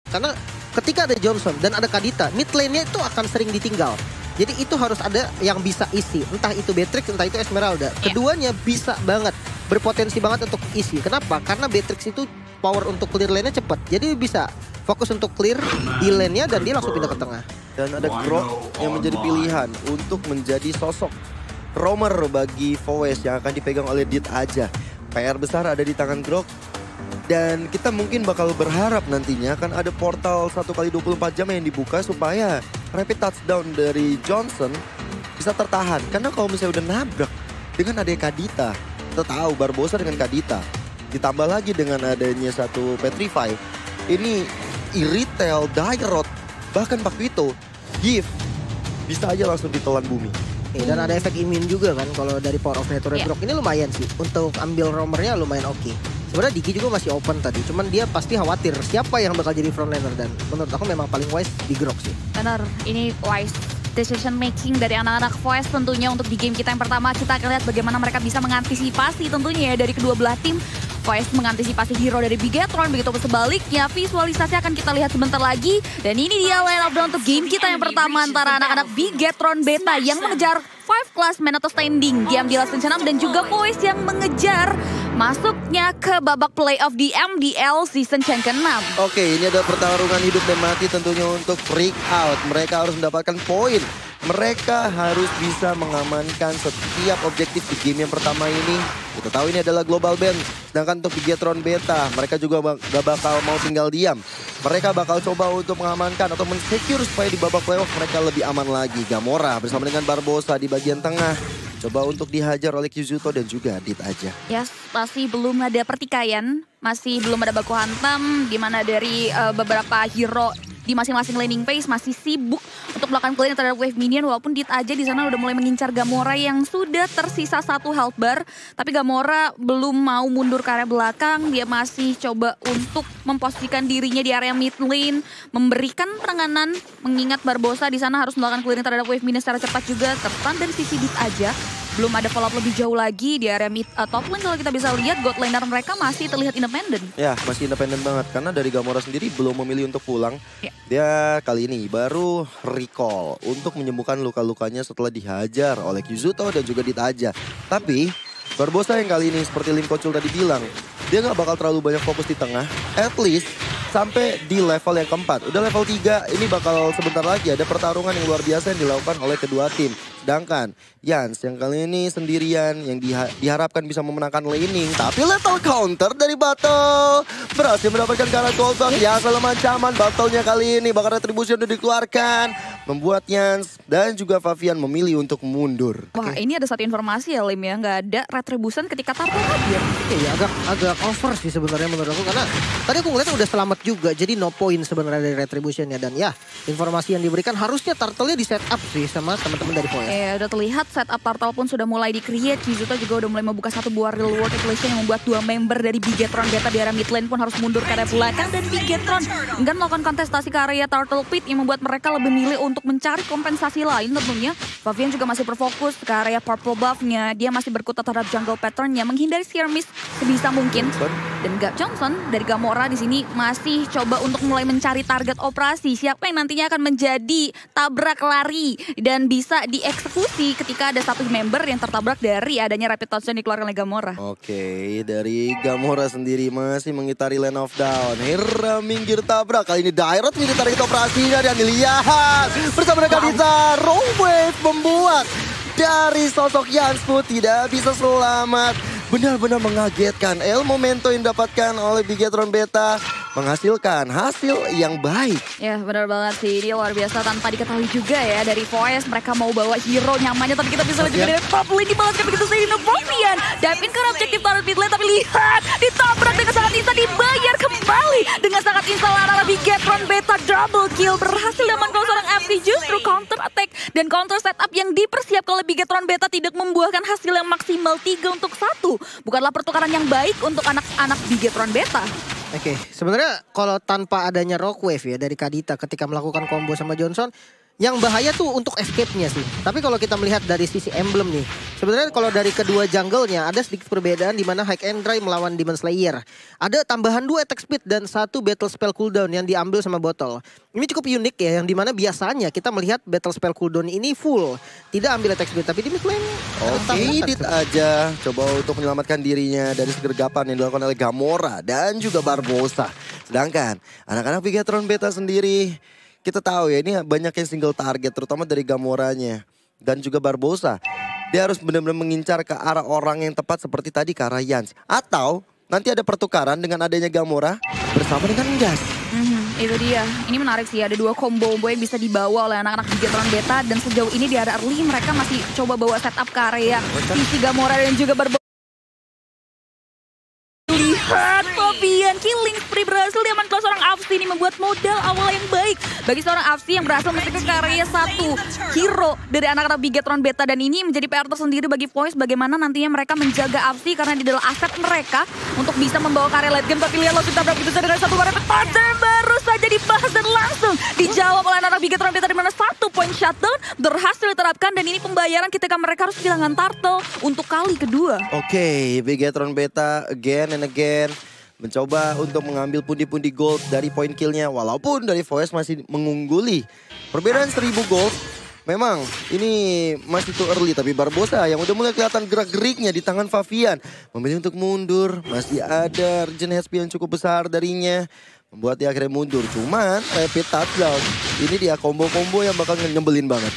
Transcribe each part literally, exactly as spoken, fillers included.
Karena ketika ada Johnson dan ada Kadita, mid lane-nya itu akan sering ditinggal. Jadi itu harus ada yang bisa isi. Entah itu Beatrix, entah itu Esmeralda. Keduanya bisa banget, berpotensi banget untuk isi. Kenapa? Karena Beatrix itu power untuk clear lane-nya cepat. Jadi bisa fokus untuk clear di lane-nya dan dia langsung pindah ke tengah. Dan ada Grok yang menjadi pilihan untuk menjadi sosok roamer bagi Fowes yang akan dipegang oleh Dit aja. P R besar ada di tangan Grok. Dan kita mungkin bakal berharap nantinya kan ada portal satu kali dua puluh empat jam yang dibuka supaya rapid touchdown dari Johnson bisa tertahan. Karena kalau misalnya udah nabrak dengan adanya Kadita, kita tahu Barbosa dengan Kadita, ditambah lagi dengan adanya satu Petrify, ini Irritel, Dairot, bahkan Pakvito, Gift bisa aja langsung ditelan bumi. Eh, dan ada efek imun juga kan kalau dari Power of Nature yeah. Grok ini lumayan sih untuk ambil roamernya lumayan oke. Okay. Sebenarnya Diki juga masih open tadi, cuman dia pasti khawatir siapa yang bakal jadi frontliner dan menurut aku memang paling wise di Grok sih. Benar, ini wise decision making dari anak-anak Fowes tentunya untuk di game kita yang pertama. Kita akan lihat bagaimana mereka bisa mengantisipasi tentunya ya dari kedua belah tim. Fowes mengantisipasi hero dari Bigetron, begitu sebaliknya visualisasi akan kita lihat sebentar lagi. Dan ini dia line up down untuk game kita yang pertama antara anak-anak Bigetron Beta yang mengejar five class man atau standing diambil season enam dan juga Fowes yang mengejar masuknya ke babak playoff di M D L season ke enam. Oke, ini ada pertarungan hidup dan mati tentunya untuk freak out. Mereka harus mendapatkan poin. Mereka harus bisa mengamankan setiap objektif di game yang pertama ini. Kita tahu ini adalah global ban. Sedangkan untuk Bigetron Beta, mereka juga gak bakal mau tinggal diam. Mereka bakal coba untuk mengamankan atau men-secure supaya di babak playoff mereka lebih aman lagi. Gamora bersama dengan Barbosa di bagian tengah. Coba untuk dihajar oleh Kyuzuto dan juga Dit aja. Ya, yes, masih belum ada pertikaian. Masih belum ada baku hantam. Dimana dari uh, beberapa hero di masing-masing laning phase masih sibuk untuk melakukan clearing terhadap wave minion. Walaupun Dit aja di sana udah mulai mengincar Gamora yang sudah tersisa satu health bar. Tapi Gamora belum mau mundur ke area belakang. Dia masih coba untuk memposisikan dirinya di area mid lane. Memberikan penanganan mengingat Barbosa di sana harus melakukan clearing terhadap wave minion secara cepat juga. Tepat dari sisi Dit aja. Belum ada follow up lebih jauh lagi di area mid uh, top lane. Kalau kita bisa lihat god laner mereka masih terlihat independen. Ya, masih independen banget. Karena dari Gamora sendiri belum memilih untuk pulang. Ya. Dia kali ini baru recall untuk menyembuhkan luka-lukanya setelah dihajar oleh Kyuzuto dan juga Dit aja. Tapi Barbosa yang kali ini seperti Lim Kocul tadi bilang, dia gak bakal terlalu banyak fokus di tengah. At least sampai di level yang keempat. Udah level tiga, ini bakal sebentar lagi ada pertarungan yang luar biasa yang dilakukan oleh kedua tim. Sedangkan Yans yang kali ini sendirian yang diha diharapkan bisa memenangkan laning. Tapi lethal counter dari Battle berhasil mendapatkan karat Goldbug. Ya salah ancaman Battle-nya kali ini. Bakal retribusi udah dikeluarkan. Membuat Yans dan juga Favian memilih untuk mundur. Wah, okay. Ini ada satu informasi ya Lim ya. Nggak ada retribution ketika Turtle hadir. Iya agak, agak over sih sebenarnya menurut aku. Karena tadi aku ngeliat udah selamat juga. Jadi no point sebenarnya dari retributionnya. Dan ya informasi yang diberikan harusnya Turtle-nya di set up sih sama teman-teman dari Fowes. Ya udah terlihat setup Turtle pun sudah mulai di-create. Kyuzuto juga udah mulai membuka satu buah real world equation yang membuat dua member dari Bigetron Beta di area mid lane pun harus mundur ke area belakang. Dan Bigetron enggan melakukan kontestasi ke area Turtle Pit yang membuat mereka lebih milih untuk mencari kompensasi lain tentunya. Favian juga masih berfokus ke area purple buff-nya. Dia masih berkutat terhadap jungle pattern-nya, menghindari Seer Mist sebisa mungkin. Dan Gap Johnson dari Gamora di sini masih coba untuk mulai mencari target operasi. Siapa yang nantinya akan menjadi tabrak lari dan bisa dieksekusi ketika ada satu member yang tertabrak dari adanya rapid touchdown dikeluarkan oleh Gamora. Oke, dari Gamora sendiri masih mengitari lane of down. Hera minggir tabrak. Kali ini Dairot minggir target operasinya dan dilihat bersama dengan Kadita. Raw Wave membuat dari sosok Yansfu tidak bisa selamat. Benar-benar mengagetkan. El Momento yang didapatkan oleh Bigetron Beta menghasilkan hasil yang baik. Ya benar banget sih, ini luar biasa tanpa diketahui juga ya dari Fowes. Mereka mau bawa hero nyamannya, tapi kita bisa lihat juga dari top lane dibalaskan begitu saja Favian. Davin ke objektif taruh mid lane, tapi lihat ditabrak dengan sangat instan, dibayar kembali dengan sangat instan. Lara Bigetron Beta double kill, berhasil diamankan seorang F T justru counter attack dan counter setup yang dipersiapkan oleh Bigetron Beta tidak membuahkan hasil yang maksimal tiga untuk satu. Bukanlah pertukaran yang baik untuk anak-anak Bigetron Beta. Oke, okay. Sebenarnya kalau tanpa adanya Rockwave ya dari Kadita ketika melakukan combo sama Johnson, Yang bahaya tuh untuk escape-nya sih. Tapi kalau kita melihat dari sisi emblem nih, sebenarnya kalau dari kedua jungle-nya ada sedikit perbedaan di mana High and Dry melawan Demon Slayer. Ada tambahan dua attack speed dan satu battle spell cooldown yang diambil sama botol. Ini cukup unik ya, yang dimana biasanya kita melihat battle spell cooldown ini full, tidak ambil attack speed, tapi di mid lane Oke, Dit aja coba untuk menyelamatkan dirinya dari segergapan yang dilakukan oleh Gamora dan juga Barbosa. Sedangkan anak-anak Bigetron Beta sendiri, kita tahu ya ini banyak yang single target terutama dari Gamoranya dan juga Barbosa. Dia harus benar-benar mengincar ke arah orang yang tepat seperti tadi ke arah Yans. Atau nanti ada pertukaran dengan adanya Gamora bersama dengan Gas. Mhm, itu dia. Ini menarik sih, ada dua combo-combo yang bisa dibawa oleh anak-anak Bigetron Beta. Dan sejauh ini di area early mereka masih coba bawa setup ke area sisi Gamora dan juga Barbosa. Lihat Fabian killing spree berhasil diamankan seorang Afsi. Ini membuat modal awal yang baik bagi seorang Afsi yang berhasil masuk ke karya satu hero dari anak-anak Bigetron Beta. Dan ini menjadi P R tersendiri bagi Voice bagaimana nantinya mereka menjaga Afsi karena di dalam aset mereka untuk bisa membawa karya late game. Tapi lihat lo kita berapa bisa dengan satu barang yang baru saja dibahas dan langsung dijawab oleh anak-anak Bigetron Beta di mana satu point shutdown berhasil diterapkan dan ini pembayaran ketika mereka harus kehilangan Turtle untuk kali kedua. Oke, Bigetron Beta again and again mencoba untuk mengambil pundi-pundi gold dari point killnya. Walaupun dari Voice masih mengungguli. Perbedaan seribu gold. Memang ini masih too early. Tapi Barbosa yang udah mulai kelihatan gerak-geriknya di tangan Fabian. Memilih untuk mundur. Masih ada regen H P yang cukup besar darinya. Membuat dia akhirnya mundur. Cuman rapid touchdown. Ini dia combo-combo yang bakal nyebelin banget.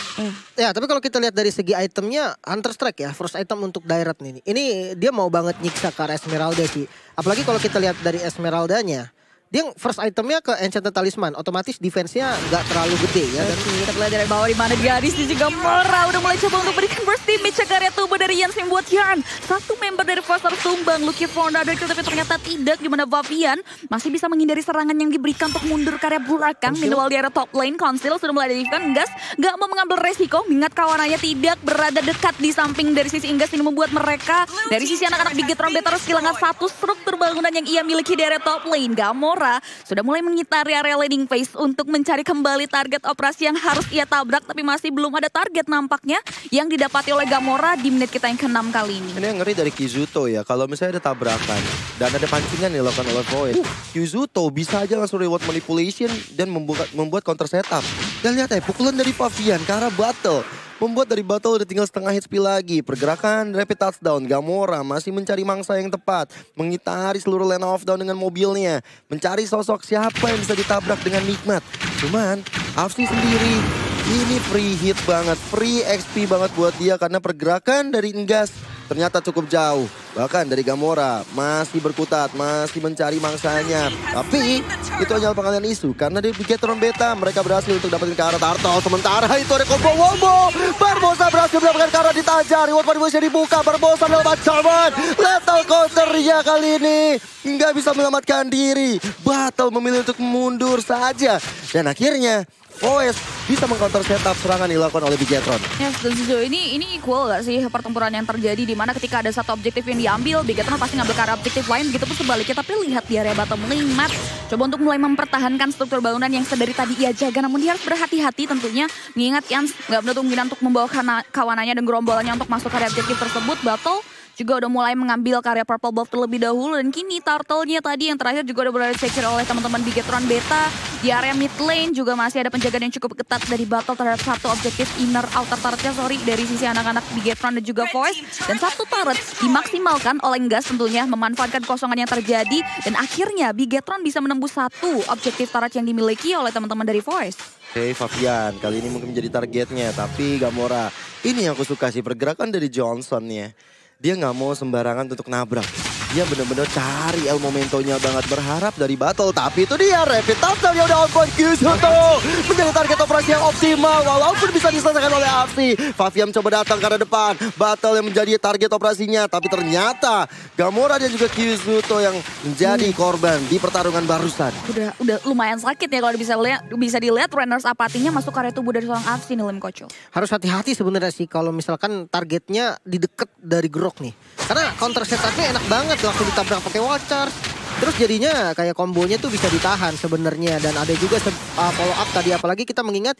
Ya, tapi kalau kita lihat dari segi itemnya, Hunter Strike ya, first item untuk Direct nih. Ini dia mau banget nyiksa ke arah Esmeralda sih. Apalagi kalau kita lihat dari Esmeraldanya, dia first itemnya ke Enchanted Talisman, otomatis defense-nya gak terlalu gede ya. Dan kita lihat dari bawah di mana gadis di juga Mora udah mulai coba untuk berikan burst damage ke area tubuh dari Yans yang buat Yarn. Satu member dari Foster tumbang, looking for another kill, tapi ternyata tidak, di mana Fabian masih bisa menghindari serangan yang diberikan untuk mundur ke area belakang. Meanwhile di area top lane, Conceal sudah mulai diaktifkan. Gas gak mau mengambil resiko, mengingat kawanannya tidak berada dekat di samping dari sisi Ingas. Ini membuat mereka dari sisi anak-anak Bigetron Beta harus kehilangan satu struktur bangunan yang ia miliki di area top lane. Gamora sudah mulai mengitari area landing phase untuk mencari kembali target operasi yang harus ia tabrak, tapi masih belum ada target nampaknya yang didapati oleh Gamora di menit kita yang keenam kali ini. Ini yang ngeri dari Kizuto ya, kalau misalnya ada tabrakan dan ada pancingan yang dilakukan oleh Void, uh. Kizuto bisa aja langsung reward manipulation dan membuat, membuat counter setup. Dan lihat ya, pukulan dari Fabian ke arah Battle membuat dari Battle udah tinggal setengah H P lagi. Pergerakan rapid touchdown, Gamora masih mencari mangsa yang tepat, mengitari seluruh lane of down dengan mobilnya, mencari sosok siapa yang bisa ditabrak dengan nikmat. Cuman Afsi sendiri ini free hit banget, free X P banget buat dia karena pergerakan dari Ngas ternyata cukup jauh. Bahkan dari Gamora masih berkutat, masih mencari mangsanya. Tapi itu hanya pengalian isu karena di Bigetron Beta mereka berhasil untuk dapetin ke arah Turtle. Sementara itu ada combo wombo. Barbosa berhasil mendapatkan ke arah ditajar. Reward Barbosa dibuka. Barbosa melawan ancaman. Lethal counternya kali ini nggak bisa menyelamatkan diri. Battle memilih untuk mundur saja. Dan akhirnya O S bisa mengcounter setup serangan dilakukan oleh Bigetron. Yes, dan sejauh ini ini equal gak sih pertempuran yang terjadi di mana ketika ada satu objektif yang diambil, Bigetron pasti ngambil ke arah objektif lain, begitu pun sebaliknya. Tapi lihat di area bottom lane, Matt coba untuk mulai mempertahankan struktur bangunan yang sedari tadi ia jaga, namun dia harus berhati-hati tentunya mengingat Yans nggak menutup kemungkinan untuk membawa kawanannya dan gerombolannya untuk masuk ke area objektif tersebut. Battle juga udah mulai mengambil karya purple buff terlebih dahulu dan kini Turtle-nya tadi yang terakhir juga udah berada secure oleh teman-teman Bigetron Beta. Di area mid lane juga masih ada penjagaan yang cukup ketat dari Battle terhadap satu objektif inner outer turretnya sorry dari sisi anak-anak Bigetron dan juga Voice. Dan satu turret dimaksimalkan oleh Ngas tentunya memanfaatkan kosongan yang terjadi dan akhirnya Bigetron bisa menembus satu objektif turret yang dimiliki oleh teman-teman dari Voice. Oke, Fabian kali ini mungkin menjadi targetnya, tapi Gamora ini yang aku suka sih pergerakan dari Johnson ya. Dia nggak mau sembarangan untuk nabrak. Dia benar-benar cari el momentonya banget, berharap dari Battle. Tapi itu dia rapid touchdown yang udah on point. Kizuto menjadi target operasi yang optimal walaupun bisa diselesaikan oleh Afsi. Fabian coba datang ke arah depan. Battle yang menjadi target operasinya, tapi ternyata Gamora dan juga Kizuto yang menjadi korban di pertarungan barusan. Udah udah lumayan sakit ya kalau bisa lihat bisa dilihat runners apatinya masuk area tubuh dari seorang Afsi nih, Lim Koco. Harus hati-hati sebenarnya sih kalau misalkan targetnya di deket dari Grok nih. Karena counter setupnya enak banget, langsung ditabrak pakai wall charge. Terus jadinya kayak kombonya tuh bisa ditahan sebenarnya. Dan ada juga uh, follow up tadi, apalagi kita mengingat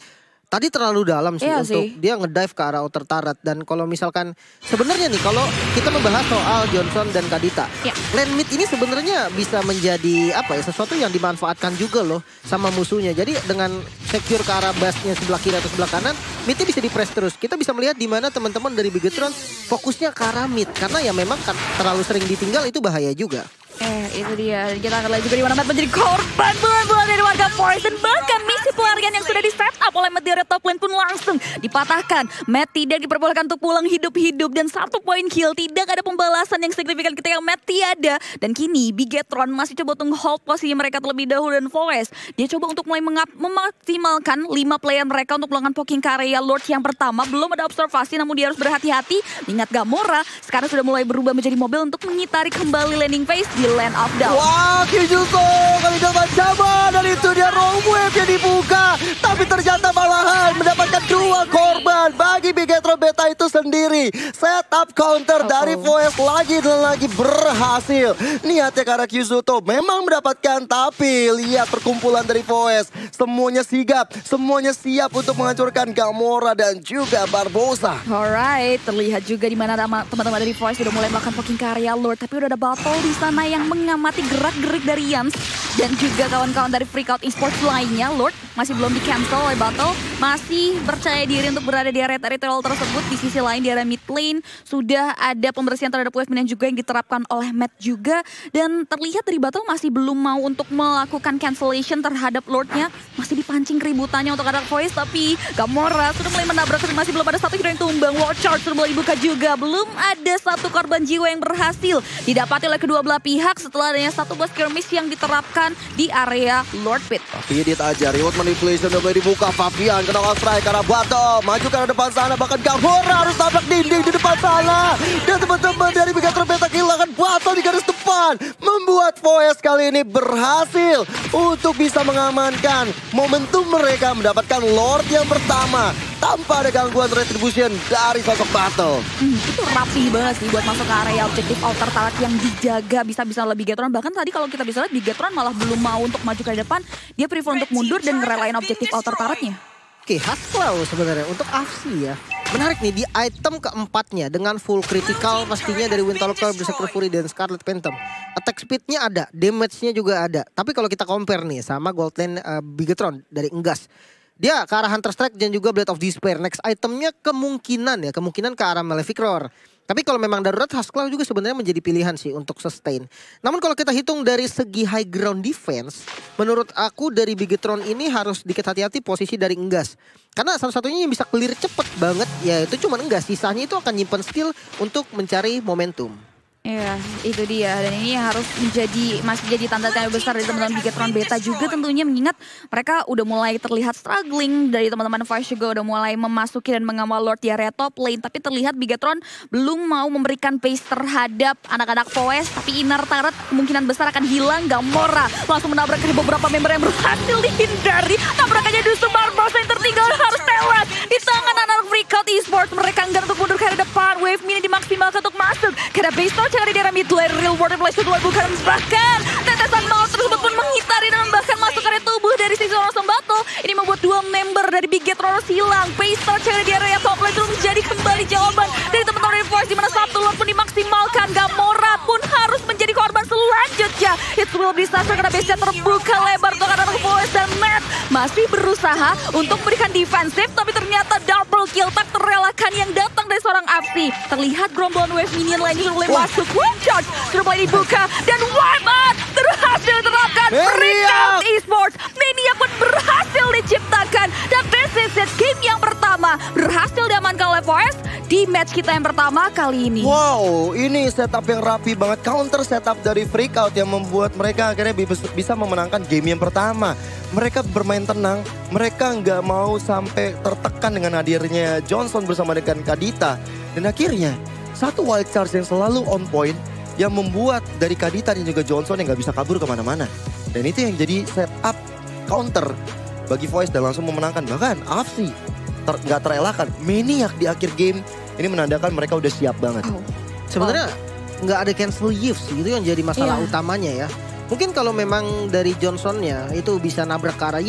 Tadi terlalu dalam sih Iya untuk sih. dia ngedive ke arah outer turret. Dan kalau misalkan sebenarnya nih kalau kita membahas soal Johnson dan Kadita, Ya. lane mid ini sebenarnya bisa menjadi apa ya, sesuatu yang dimanfaatkan juga loh sama musuhnya. Jadi dengan secure ke arah base-nya sebelah kiri atau sebelah kanan, midnya bisa di-press terus. Kita bisa melihat di mana teman-teman dari Bigetron fokusnya ke arah mid, karena ya memang kan terlalu sering ditinggal itu bahaya juga. Eh, itu dia. Kita akan lihat juga di mana Matt menjadi korban bulan-bulan dari warga Forest. Dan bahkan misi pelarian yang sudah di-set up oleh Matt di area top lane pun langsung dipatahkan. Matt tidak diperbolehkan untuk pulang hidup-hidup. Dan satu poin kill. Tidak ada pembalasan yang signifikan ketika Matt tiada. Dan kini Bigetron masih coba untuk hold posisi mereka terlebih dahulu. Dan Forest, dia coba untuk mulai mengap- memaksimalkan lima player mereka untuk melakukan poking ke area Lord yang pertama. Belum ada observasi, namun dia harus berhati-hati. Ingat Gamora sekarang sudah mulai berubah menjadi mobil untuk mengitari kembali landing phase di Land of Doubt. Wah, Kyujuto kali dapat sama dan itu dia roam wave yang dibuka. Tapi ternyata malahan mendapatkan dua korban bagi Bigetron Beta itu sendiri. Setup counter Uh-oh. dari Voice lagi dan lagi berhasil. Niatnya karena Kyujuto memang mendapatkan, tapi lihat perkumpulan dari Voice. Semuanya sigap, semuanya siap untuk menghancurkan Gamora dan juga Barbosa. Alright, terlihat juga di mana nama- teman-teman dari Voice sudah mulai melakukan poking ke area Lord, tapi udah ada battle di sana yang mengamati gerak-gerik dari Yans dan juga kawan-kawan dari Freakout Esports lainnya. Lord masih belum di-cancel oleh battle, masih percaya diri untuk berada di area territorial tersebut. Di sisi lain di area mid lane sudah ada pembersihan terhadap wave minion juga yang diterapkan oleh Matt juga, dan terlihat dari battle masih belum mau untuk melakukan cancellation terhadap Lordnya. Masih dipancing keributannya untuk anak Voice, tapi Gamora sudah mulai menabrak, masih belum ada satu hero yang tumbang. Watch Charge sudah mulai dibuka juga, belum ada satu korban jiwa yang berhasil didapati oleh kedua belah pihak setelah adanya satu buah skirmish yang diterapkan di area Lord Pit. Tapi dia aja, reward manipulation udah mulai dibuka. Fabian kena strike karena Bato, maju ke arah depan sana, bahkan Gamora harus tabrak dinding di depan sana. Dan teman-teman dari Bigetron Beta kehilangan Bato di garis depan, membuat Voice kali ini berhasil untuk bisa mengamankan momentum mereka mendapatkan Lord yang pertama tanpa ada gangguan retribution dari sosok Bato. Hmm, itu rapi banget sih buat masuk ke area objektif outer turret yang dijaga bisa-bisa lebih Bigetron. Bahkan tadi kalau kita bisa lihat Bigetron malah belum mau untuk maju ke depan, dia prefer untuk mundur dan ngerelain objektif outer turretnya. Oke, Haskell sebenarnya untuk A F C ya. Menarik nih di item keempatnya dengan full critical pastinya dari Windtalker, Berserker Fury dan Scarlet Phantom. Attack speednya ada, damage-nya juga ada. Tapi kalau kita compare nih sama Gold Lane uh, Bigetron dari Enggas, dia ke arah Hunter Strike dan juga Blade of Despair. Next itemnya kemungkinan ya, kemungkinan ke arah Malefic Roar. Tapi kalau memang darurat, Haskell juga sebenarnya menjadi pilihan sih untuk sustain. Namun kalau kita hitung dari segi high ground defense, menurut aku dari Bigetron ini harus dikit hati-hati posisi dari Enggas. Karena salah satunya yang bisa clear cepet banget, ya itu cuma Enggas. Sisanya itu akan nyimpen skill untuk mencari momentum. Iya, itu dia. Dan ini harus menjadi masih jadi tanda tanya besar dari teman-teman Bigetron Beta juga tentunya, mengingat mereka udah mulai terlihat struggling. Dari teman-teman Voice juga udah mulai memasuki dan mengawal Lord di area top lane. Tapi terlihat Bigetron belum mau memberikan pace terhadap anak-anak Voice. Tapi inner turret kemungkinan besar akan hilang. Gamora langsung menabrak ke beberapa member yang berhasil dihindari. Tabrakannya justru Barbosa yang tertinggal harus tewas di tangan anak Freakout Esports. Mereka enggan untuk mundur ke arah depan. Wave mini dimaksimalkan untuk masuk ke arah base torch yang ada di daerah mid lane. Real world replay kedua bukan, bahkan tetesan maut tersebut pun mengitari dan bahkan masuk ke area tubuh dari sisi langsung battle. Ini membuat dua member dari Bigetron hilang. Pace torch yang ada di area top lane itu menjadi kembali jawaban dari teman-teman dari Voice, di mana satu Lord pun dimaksimalkan. Gamora pun harus menjadi korban selanjutnya. It will be disaster karena base-nya terbuka lebar untuk anak Voice, dan Matt masih berusaha untuk memberikan defensif, tapi ternyata double kill tak terelakkan yang datang dari seorang A F C. Terlihat gerombolan wave minion lainnya sudah mulai masuk. One charge sudah mulai dibuka dan wipe out berhasil diterapkan. Freakout Esports Mania pun berhasil diciptakan, dan this is it. Game yang pertama berhasil diamankan oleh Voice di match kita yang pertama kali ini. Wow, ini setup yang rapi banget. Counter setup dari Freakout yang membuat mereka akhirnya bisa memenangkan game yang pertama. Mereka bermain tenang, mereka nggak mau sampai tertekan dengan hadirnya Johnson bersama dengan Kadita. Dan akhirnya satu wild charge yang selalu on point yang membuat dari Kadita dan juga Johnson yang nggak bisa kabur kemana-mana. Dan itu yang jadi setup counter bagi Voice dan langsung memenangkan. Bahkan A F C ter, nggak terelakkan. Maniac di akhir game ini menandakan mereka udah siap banget. Oh. Sebenarnya nggak ada cancel Yves sih, itu yang jadi masalah Iya. utamanya ya. Mungkin kalau memang dari Johnsonnya itu bisa nabrak ke arah Yves,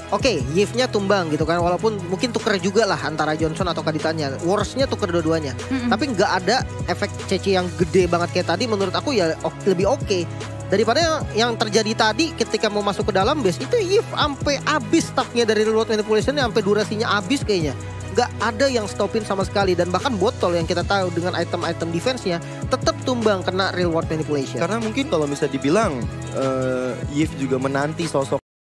Oke, Yves-nya tumbang gitu kan. Walaupun mungkin tuker juga lah antara Johnson atau Kaditanya. Worst-nya tuker dua-duanya. Mm-mm. Tapi nggak ada efek C C yang gede banget kayak tadi. Menurut aku ya ok- lebih oke. Daripada yang, yang terjadi tadi ketika mau masuk ke dalam base. Itu Yves sampai habis stacknya dari reload manipulation. Sampai durasinya habis kayaknya. Nggak ada yang stopin sama sekali. Dan bahkan botol yang kita tahu dengan item-item defense-nya tetap tumbang kena real world manipulation. Karena mungkin kalau misalnya dibilang uh, Yves juga menanti sosok